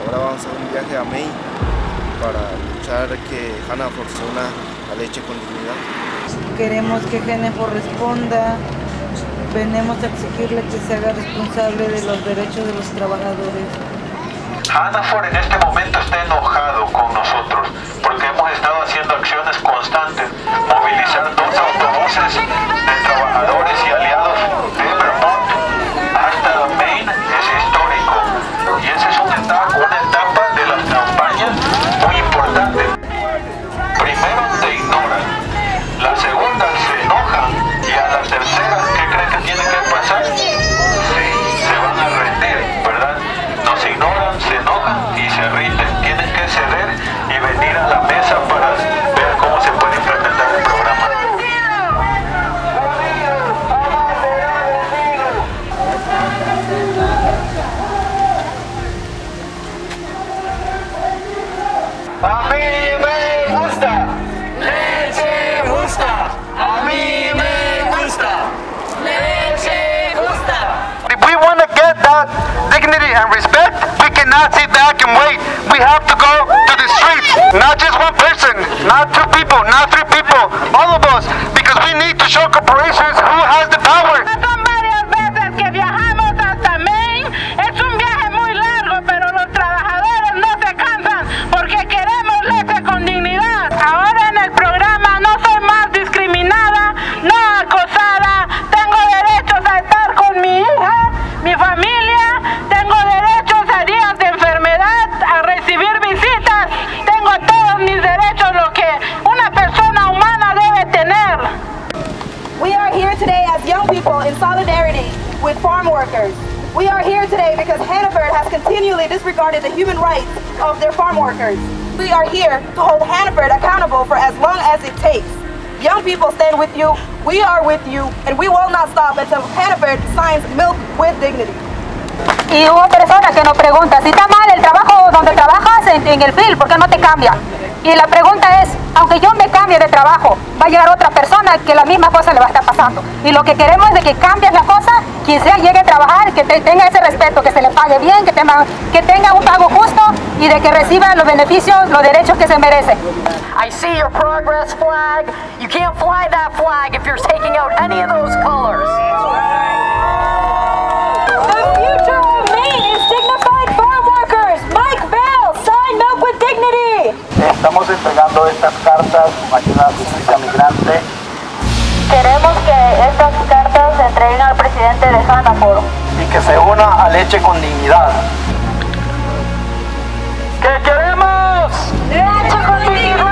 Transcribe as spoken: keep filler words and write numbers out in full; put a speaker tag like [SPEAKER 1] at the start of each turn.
[SPEAKER 1] Ahora vamos a hacer un viaje a Maine para luchar que Hannaford se una a Leche con Dignidad.
[SPEAKER 2] Queremos que Hannaford responda. Venimos a exigirle que se haga responsable de los derechos de los trabajadores.
[SPEAKER 3] Hannaford en este momento está enojado con nosotros porque hemos estado haciendo acciones constantes, movilizar dos autobuses de trabajadores y aliados de Vermont hasta Maine. Es histórico y esa es una etapa, una etapa de las campañas muy importante. Primero te ignoran, la segunda se enojan y a la tercera, ¿qué creen que tiene que pasar? Sí, se van a rendir, ¿verdad? Nos ignoran, se enojan y se rinden. Tienen que ceder y venir a la mesa para ver cómo se puede implementar el programa. A mí me gusta leche justa. A mí me gusta leche justa. If we want to get that dignity and respect, we cannot sit back and wait. We have to go to the streets. Not just one person, not two people, not three people, all of us, because we need to show corporations who has the power.
[SPEAKER 4] Son varias veces que viajamos hasta Maine. Es un viaje muy largo, pero los trabajadores no se cansan porque queremos leche con dignidad. Ahora en el programa no soy más discriminada, no acosada. Tengo derechos a estar con mi hija, mi familia. Tengo derechos a días de enfermedad, a recibir visitas. Tengo todos mis derechos, lo que una persona humana debe tener.
[SPEAKER 5] We are here today as young people in solidarity with farm workers. We are here today because Hannaford has continually disregarded the human rights of their farm workers. We are here to hold Hannaford accountable for as long as it takes. Young people stand with you, we are with you, and we will not stop until Hannaford signs Milk with Dignity.
[SPEAKER 6] Y hubo personas que nos preguntan, si está mal el trabajo donde trabajas en, en el field, ¿por qué no te cambian? Y la pregunta es, aunque yo me cambie de trabajo, va a llegar otra persona que la misma cosa le va a estar pasando. Y lo que queremos es de que cambies la cosa, quien sea llegue a trabajar, que te, tenga ese respeto, que se le pague bien, que tenga, que tenga un pago justo y de que reciba los beneficios, los derechos que se merecen.
[SPEAKER 7] I see your progress flag. You can't fly that flag if you're taking out any of those colors.
[SPEAKER 6] The future of Maine is dignified farm workers. Mike Bell, sign Milk with Dignity.
[SPEAKER 3] Estamos entregando estas cartas con ayuda a Justicia Migrante.
[SPEAKER 6] Queremos que estas cartas se entreguen al presidente de Hannaford.
[SPEAKER 3] Y que se una a Leche con Dignidad. ¿Qué queremos?
[SPEAKER 6] ¡Leche con dignidad!